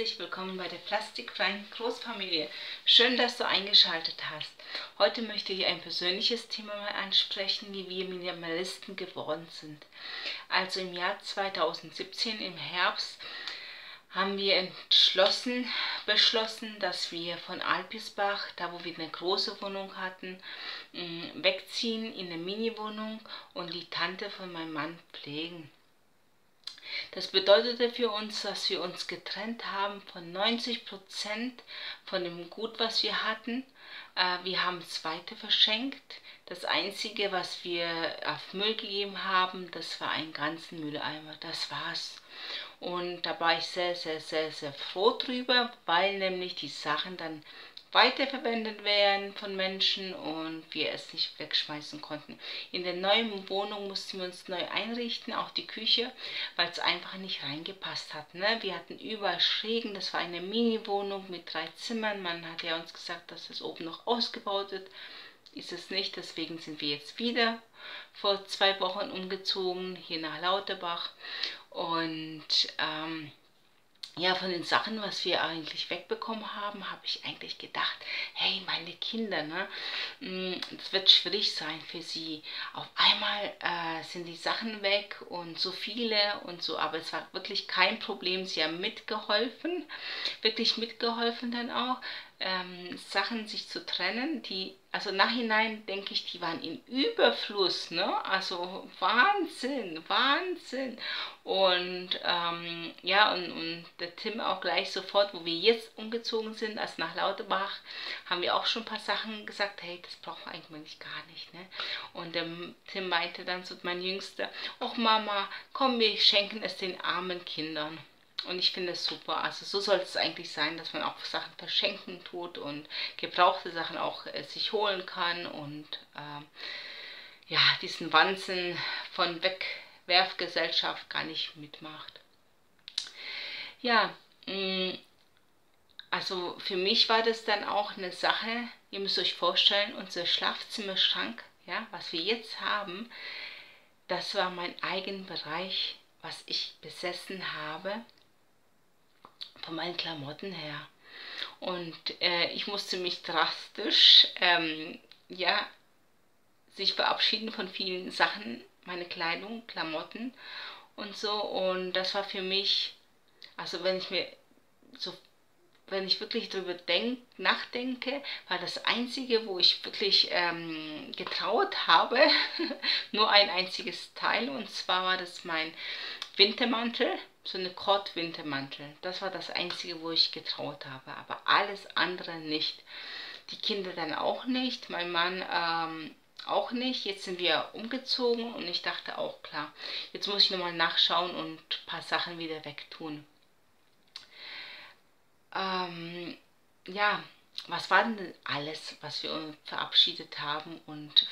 herzlich willkommen bei der plastikfreien Großfamilie. Schön, dass du eingeschaltet hast. Heute möchte ich ein persönliches Thema mal ansprechen, wie wir Minimalisten geworden sind. Also im Jahr 2017, im Herbst, haben wir beschlossen, dass wir von Alpisbach, da wo wir eine große Wohnung hatten, wegziehen in eine Mini-Wohnung und die Tante von meinem Mann pflegen. Das bedeutete für uns, dass wir uns getrennt haben von 90% von dem Gut, was wir hatten. Wir haben es weiter verschenkt. Das Einzige, was wir auf Müll gegeben haben, das war ein ganzen Mülleimer. Das war's. Und da war ich sehr, sehr, sehr, sehr froh drüber, weil nämlich die Sachen dann weiterverwendet werden von Menschen und wir es nicht wegschmeißen konnten. In der neuen Wohnung mussten wir uns neu einrichten, auch die Küche, weil es einfach nicht reingepasst hat. Ne? Wir hatten überall Schrägen, das war eine Mini-Wohnung mit 3 Zimmern. Man hat ja uns gesagt, dass es oben noch ausgebaut wird. Ist es nicht, deswegen sind wir jetzt wieder vor 2 Wochen umgezogen, hier nach Lauterbach. Und ja, von den Sachen, was wir eigentlich wegbekommen haben, habe ich eigentlich gedacht, hey, meine Kinder, ne, das wird schwierig sein für sie. Auf einmal sind die Sachen weg und so viele und so, aber es war wirklich kein Problem. Sie haben mitgeholfen, wirklich mitgeholfen dann auch, Sachen sich zu trennen, die, also nachhinein denke ich, die waren in Überfluss, ne? Also Wahnsinn, Wahnsinn. Und ja, und der Tim auch gleich sofort, wo wir jetzt umgezogen sind, als nach Lauterbach, haben wir auch schon ein paar Sachen gesagt, hey, das brauchen wir eigentlich gar nicht, ne? Und der Tim meinte dann so, mein Jüngster, ach Mama, komm, wir schenken es den armen Kindern. Und ich finde es super. Also so soll es eigentlich sein, dass man auch Sachen verschenken tut und gebrauchte Sachen auch sich holen kann und ja, diesen Wahnsinn von Wegwerfgesellschaft gar nicht mitmacht. Ja, also für mich war das dann auch eine Sache, ihr müsst euch vorstellen, unser Schlafzimmerschrank, ja, was wir jetzt haben, das war mein eigener Bereich, was ich besessen habe, von meinen Klamotten her. Und ich musste mich drastisch, ja, sich verabschieden von vielen Sachen, meine Kleidung, Klamotten und so. Und das war für mich, also wenn ich wirklich darüber nachdenke, war das Einzige, wo ich wirklich getraut habe, nur ein einziges Teil, und zwar war das mein Wintermantel, so eine Kord-Wintermantel. Das war das Einzige, wo ich getraut habe, aber alles andere nicht. Die Kinder dann auch nicht, mein Mann auch nicht. Jetzt sind wir umgezogen und ich dachte auch, klar, jetzt muss ich nochmal nachschauen und ein paar Sachen wieder wegtun. Ja, was war denn alles, was wir uns verabschiedet haben und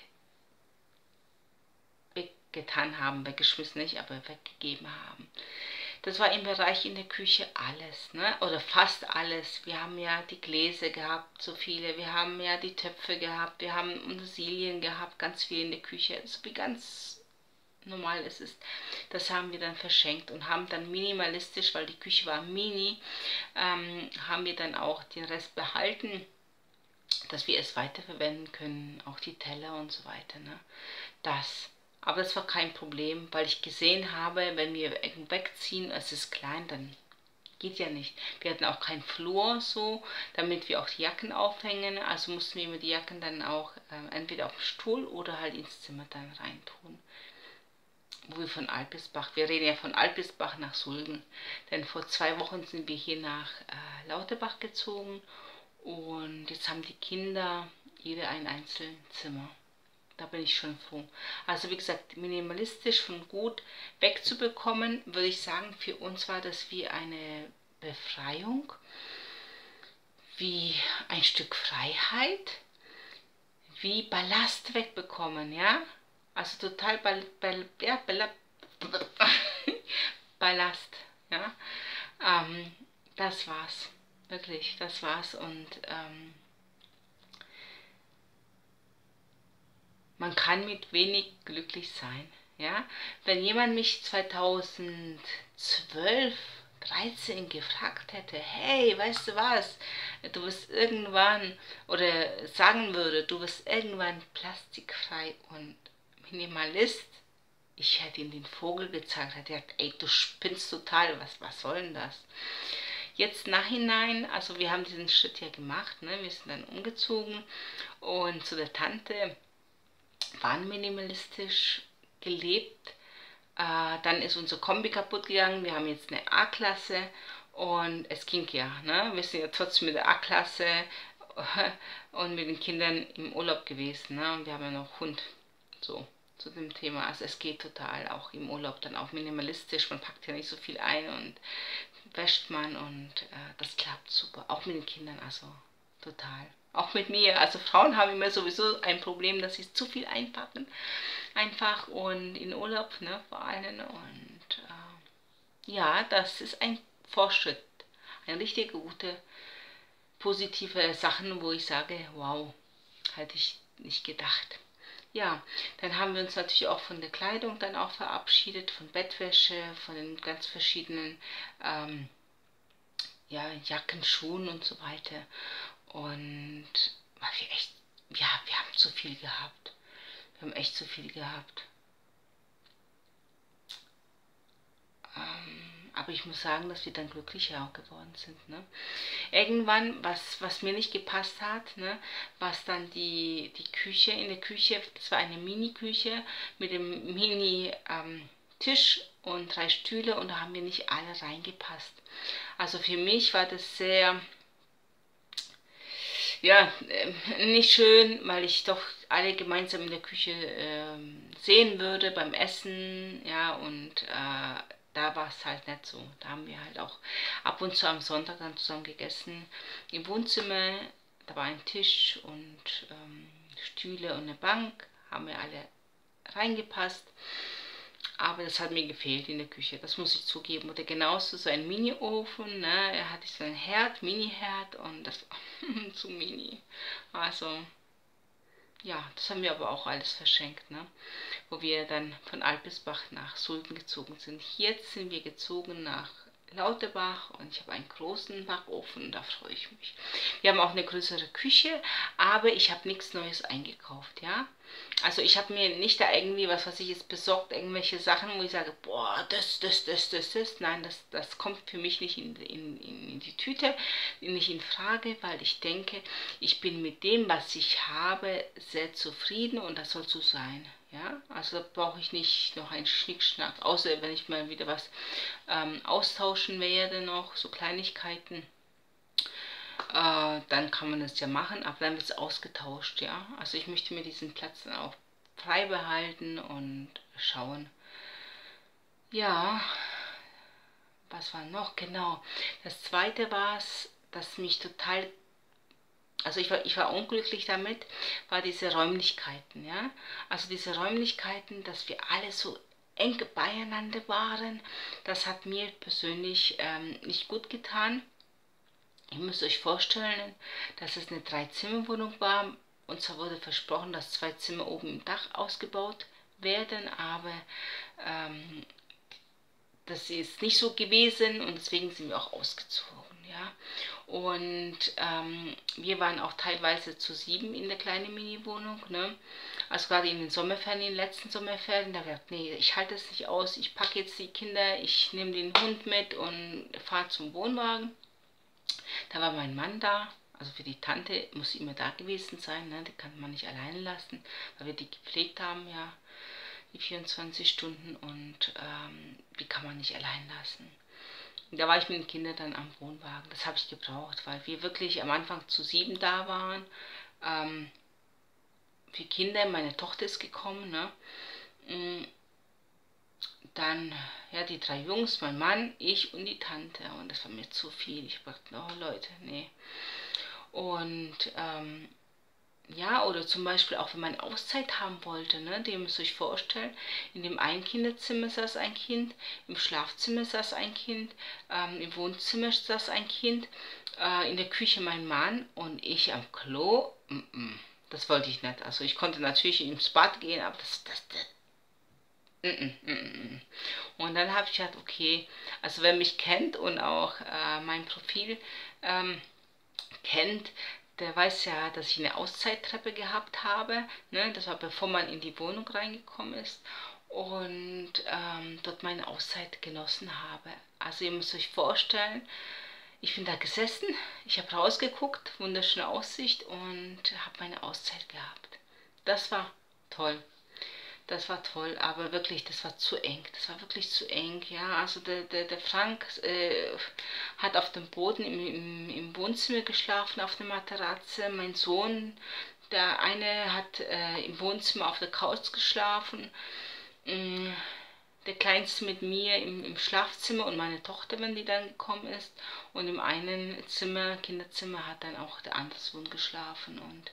weggetan haben, weggeschmissen nicht, aber weggegeben haben? Das war im Bereich in der Küche alles, ne? Oder fast alles. Wir haben ja die Gläser gehabt, so viele. Wir haben ja die Töpfe gehabt. Wir haben Utensilien gehabt, ganz viel in der Küche. So wie ganz normal es ist. Das haben wir dann verschenkt und haben dann minimalistisch, weil die Küche war mini, haben wir dann auch den Rest behalten, dass wir es weiterverwenden können, auch die Teller und so weiter. Ne? Aber das war kein Problem, weil ich gesehen habe, wenn wir wegziehen, es ist klein, dann geht ja nicht. Wir hatten auch keinen Flur so, damit wir auch die Jacken aufhängen, also mussten wir immer die Jacken dann auch entweder auf den Stuhl oder halt ins Zimmer dann reintun. Wo wir von Alpisbach, wir reden ja von Alpisbach nach Sulgen, denn vor 2 Wochen sind wir hier nach Lauterbach gezogen und jetzt haben die Kinder jede ein einzelnes Zimmer. Da bin ich schon froh. Also wie gesagt, minimalistisch von Gut wegzubekommen, würde ich sagen, für uns war das wie eine Befreiung, wie ein Stück Freiheit, wie Ballast wegbekommen, ja. Also total Ballast, ja. Das war's, wirklich, das war's. Und man kann mit wenig glücklich sein, ja. Wenn jemand mich 2012, 13 gefragt hätte, hey, weißt du was, du wirst irgendwann, oder sagen würde, du wirst irgendwann plastikfrei und Minimalist, ich hätte ihm den Vogel gezeigt, hätte gesagt, ey, du spinnst total, was soll denn das? Jetzt nachhinein, also wir haben diesen Schritt ja gemacht, ne? Wir sind dann umgezogen und zu der Tante, waren minimalistisch gelebt. Dann ist unser Kombi kaputt gegangen, wir haben jetzt eine A-Klasse und es ging ja, ne? Wir sind ja trotzdem mit der A-Klasse und mit den Kindern im Urlaub gewesen, ne? Und wir haben ja noch Hund, so zu dem Thema. Also es geht total, auch im Urlaub dann auch minimalistisch, man packt ja nicht so viel ein und wäscht man und das klappt super, auch mit den Kindern, also total. Auch mit mir, also Frauen haben immer sowieso ein Problem, dass sie zu viel einpacken, einfach und in Urlaub, ne, vor allem. Und ja, das ist ein Fortschritt, eine richtig gute, positive Sachen, wo ich sage, wow, hätte ich nicht gedacht. Ja, dann haben wir uns natürlich auch von der Kleidung dann auch verabschiedet, von Bettwäsche, von den ganz verschiedenen ja, Jacken, Schuhen und so weiter. Und weil wir echt, ja, wir haben zu viel gehabt. Wir haben echt zu viel gehabt. Aber ich muss sagen, dass wir dann glücklicher auch geworden sind. Ne? Irgendwann, was mir nicht gepasst hat, ne, was dann die Küche, in der Küche, das war eine Mini-Küche mit dem Mini-Tisch und 3 Stühle und da haben wir nicht alle reingepasst. Also für mich war das sehr, ja, nicht schön, weil ich doch alle gemeinsam in der Küche sehen würde beim Essen, ja, und da war es halt nicht so. Da haben wir halt auch ab und zu am Sonntag dann zusammen gegessen. Im Wohnzimmer, da war ein Tisch und Stühle und eine Bank, haben wir alle reingepasst. Aber das hat mir gefehlt in der Küche, das muss ich zugeben. Oder genauso so ein Mini-Ofen, ne? Er hatte so einen Herd, Mini-Herd und das war zu mini. Also, ja, das haben wir aber auch alles verschenkt, ne? Wo wir dann von Alpesbach nach Sulden gezogen sind. Jetzt sind wir gezogen nach Lauterbach und ich habe einen großen Backofen, da freue ich mich. Wir haben auch eine größere Küche, aber ich habe nichts Neues eingekauft, ja. Also ich habe mir nicht da irgendwie, was weiß ich jetzt besorgt, irgendwelche Sachen, wo ich sage, boah, das. Nein, das kommt für mich nicht in die Tüte, nicht in Frage, weil ich denke, ich bin mit dem, was ich habe, sehr zufrieden und das soll so sein. Ja, also brauche ich nicht noch einen Schnickschnack, außer wenn ich mal wieder was austauschen werde noch, so Kleinigkeiten. Dann kann man das ja machen, aber dann wird es ausgetauscht, ja. Also ich möchte mir diesen Platz dann auch frei behalten und schauen. Ja, was war noch? Genau. Das zweite war es, dass mich total, also ich war unglücklich damit, war diese Räumlichkeiten, ja. Also diese Räumlichkeiten, dass wir alle so eng beieinander waren, das hat mir persönlich nicht gut getan. Ihr müsst euch vorstellen, dass es eine 3-Zimmer-Wohnung war. Und zwar wurde versprochen, dass 2 Zimmer oben im Dach ausgebaut werden, aber das ist nicht so gewesen und deswegen sind wir auch ausgezogen. Ja? Und wir waren auch teilweise zu 7 in der kleinen Mini-Wohnung. Ne? Also gerade in den Sommerferien, in den letzten Sommerferien, da habe ich gedacht, nee, ich halte es nicht aus, ich packe jetzt die Kinder, ich nehme den Hund mit und fahre zum Wohnwagen. Da war mein Mann da, also für die Tante muss sie immer da gewesen sein, ne? Die kann man nicht alleine lassen, weil wir die gepflegt haben, ja, die 24 Stunden und die kann man nicht allein lassen. Und da war ich mit den Kindern dann am Wohnwagen, das habe ich gebraucht, weil wir wirklich am Anfang zu 7 da waren. Für Kinder, meine Tochter ist gekommen, ne? Dann, ja, die 3 Jungs, mein Mann, ich und die Tante. Und das war mir zu viel. Ich dachte, oh Leute, nee. Und ja, oder zum Beispiel auch, wenn man Auszeit haben wollte, ne, ihr müsst euch vorstellen, in dem Ein-Kinderzimmer saß ein Kind, im Schlafzimmer saß ein Kind, im Wohnzimmer saß ein Kind, in der Küche mein Mann und ich am Klo. Das wollte ich nicht. Also ich konnte natürlich ins Bad gehen, aber das Und dann habe ich gedacht, okay, also wer mich kennt und auch mein Profil kennt, der weiß ja, dass ich eine Auszeittreppe gehabt habe. Ne? Das war bevor man in die Wohnung reingekommen ist und dort meine Auszeit genossen habe. Also ihr müsst euch vorstellen, ich bin da gesessen, ich habe rausgeguckt, wunderschöne Aussicht und habe meine Auszeit gehabt. Das war toll. Das war toll, aber wirklich, das war zu eng. Das war wirklich zu eng, ja. Also der Frank hat auf dem Boden im Wohnzimmer geschlafen, auf der Matratze. Mein Sohn, der eine hat im Wohnzimmer auf der Couch geschlafen. Der Kleinste mit mir im Schlafzimmer und meine Tochter, wenn die dann gekommen ist. Und im einen Zimmer, Kinderzimmer, hat dann auch der andere Sohn geschlafen. Und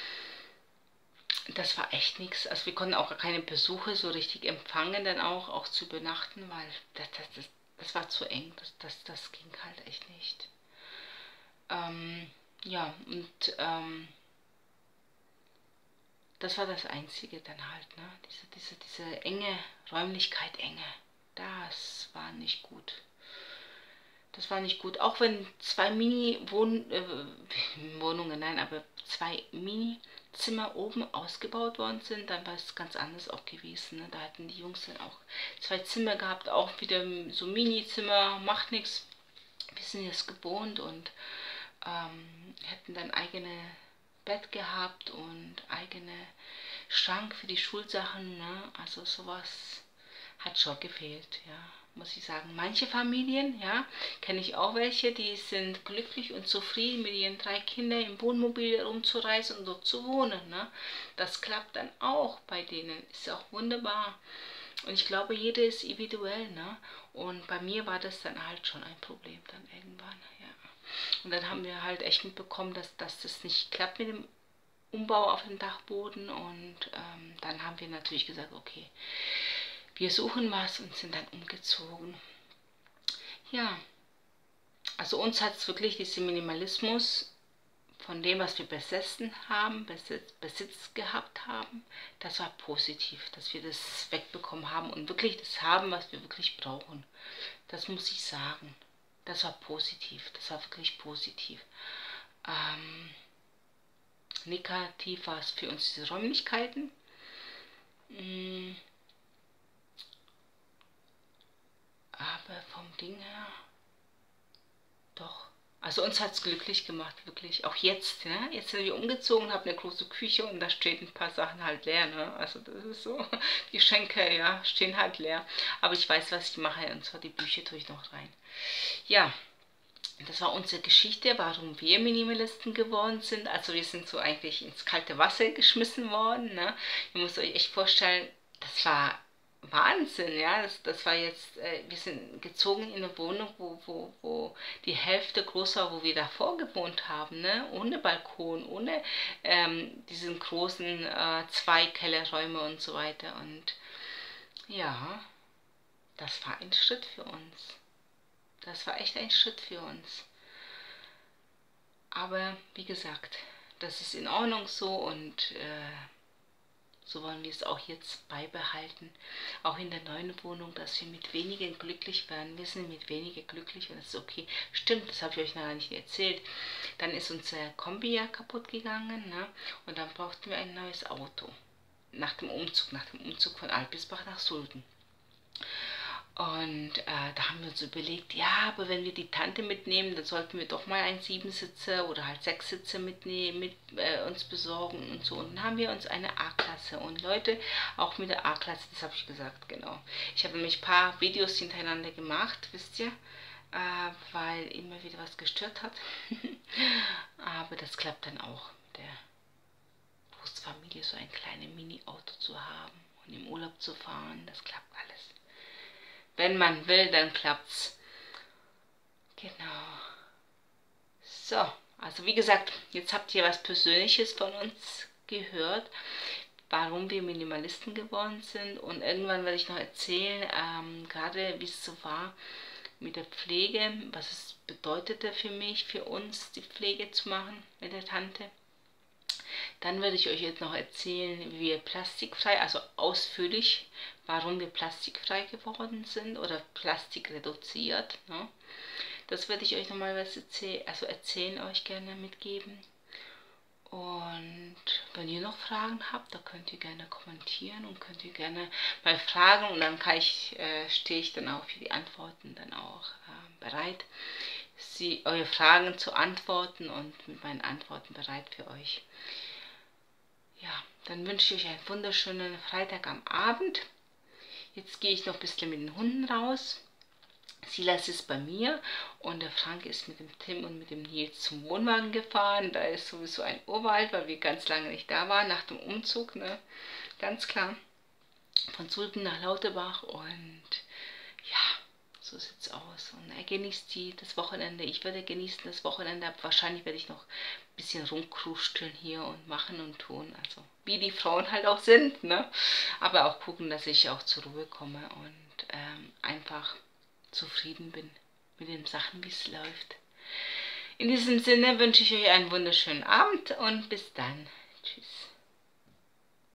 das war echt nichts. Also wir konnten auch keine Besuche so richtig empfangen, dann auch zu übernachten, weil das war zu eng. Das ging halt echt nicht. Ja, und das war das Einzige dann halt, ne? Diese enge Räumlichkeit, Enge. Das war nicht gut. Das war nicht gut. Auch wenn zwei Wohnungen, nein, aber zwei Mini-Zimmer oben ausgebaut worden sind, dann war es ganz anders auch gewesen. Ne? Da hatten die Jungs dann auch zwei Zimmer gehabt, auch wieder so Mini-Zimmer, macht nichts. Wir sind jetzt gewohnt und hätten dann eigene Bett gehabt und eigene Schrank für die Schulsachen. Ne? Also sowas hat schon gefehlt, ja, muss ich sagen. Manche Familien, ja, kenne ich auch welche, die sind glücklich und zufrieden mit ihren 3 Kindern im Wohnmobil rumzureisen und dort zu wohnen. Ne? Das klappt dann auch bei denen, ist auch wunderbar. Und ich glaube, jeder ist individuell, ne? Und bei mir war das dann halt schon ein Problem dann irgendwann, ja. Und dann haben wir halt echt mitbekommen, dass das nicht klappt mit dem Umbau auf dem Dachboden und dann haben wir natürlich gesagt, okay, wir suchen was und sind dann umgezogen. Ja, also uns hat es wirklich dieser Minimalismus von dem, was wir besessen haben, Besitz gehabt haben, das war positiv, dass wir das wegbekommen haben und wirklich das haben, was wir wirklich brauchen. Das muss ich sagen. Das war positiv, das war wirklich positiv. Negativ war es für uns diese Räumlichkeiten. Aber vom Ding her, doch. Also uns hat es glücklich gemacht, wirklich. Auch jetzt, ne? Jetzt sind wir umgezogen, haben eine große Küche und da stehen ein paar Sachen halt leer, ne? Also das ist so, die Schränke, ja, stehen halt leer. Aber ich weiß, was ich mache, und zwar die Bücher tue ich noch rein. Ja, das war unsere Geschichte, warum wir Minimalisten geworden sind. Also wir sind so eigentlich ins kalte Wasser geschmissen worden, ne? Ihr müsst euch echt vorstellen, das war Wahnsinn, ja. Das war jetzt, wir sind gezogen in eine Wohnung, wo die Hälfte groß war, wo wir davor gewohnt haben, ne? Ohne Balkon, ohne diesen großen 2 Kellerräume und so weiter. Und ja, das war ein Schritt für uns. Das war echt ein Schritt für uns. Aber wie gesagt, das ist in Ordnung so und so wollen wir es auch jetzt beibehalten. Auch in der neuen Wohnung, dass wir mit weniger glücklich werden. Wir sind mit weniger glücklich und das ist okay. Stimmt, das habe ich euch noch gar nicht erzählt. Dann ist unser Kombi ja kaputt gegangen, ne? Und dann brauchten wir ein neues Auto. Nach dem Umzug von Alpisbach nach Sulden. Und da haben wir uns überlegt, ja, aber wenn wir die Tante mitnehmen, dann sollten wir doch mal einen 7-Sitzer oder halt 6-Sitzer mitnehmen, uns besorgen und so. Und dann haben wir uns eine A-Klasse. Und Leute, auch mit der A-Klasse, das habe ich gesagt, genau. Ich habe nämlich ein paar Videos hintereinander gemacht, wisst ihr, weil immer wieder was gestört hat. Aber das klappt dann auch, mit der Brustfamilie so ein kleines Mini-Auto zu haben und im Urlaub zu fahren, das klappt alles. Wenn man will, dann klappt's. Genau. So, also wie gesagt, jetzt habt ihr was Persönliches von uns gehört, warum wir Minimalisten geworden sind. Und irgendwann werde ich noch erzählen, gerade wie es so war mit der Pflege, was es bedeutete für mich, für uns, die Pflege zu machen mit der Tante. Dann werde ich euch jetzt noch erzählen, wie wir plastikfrei, also ausführlich, warum wir plastikfrei geworden sind oder plastikreduziert. Ne? Das werde ich euch nochmal was erzählen, euch gerne mitgeben. Und wenn ihr noch Fragen habt, da könnt ihr gerne kommentieren und könnt ihr gerne mal fragen und dann stehe ich dann auch für die Antworten dann auch bereit, eure Fragen zu antworten und mit meinen Antworten bereit für euch. Ja, dann wünsche ich euch einen wunderschönen Freitag am Abend. Jetzt gehe ich noch ein bisschen mit den Hunden raus. Silas ist bei mir und der Frank ist mit dem Tim und mit dem Nils zum Wohnwagen gefahren. Da ist sowieso ein Urwald, weil wir ganz lange nicht da waren nach dem Umzug, ne? Ganz klar. Von Sulken nach Lauterbach und ja, so sieht's aus. Und er genießt das Wochenende. Ich werde genießen das Wochenende. Wahrscheinlich werde ich noch ein bisschen rumkrusteln hier und machen und tun. Also wie die Frauen halt auch sind, ne? Aber auch gucken, dass ich auch zur Ruhe komme und einfach zufrieden bin mit den Sachen, wie es läuft. In diesem Sinne wünsche ich euch einen wunderschönen Abend und bis dann. Tschüss.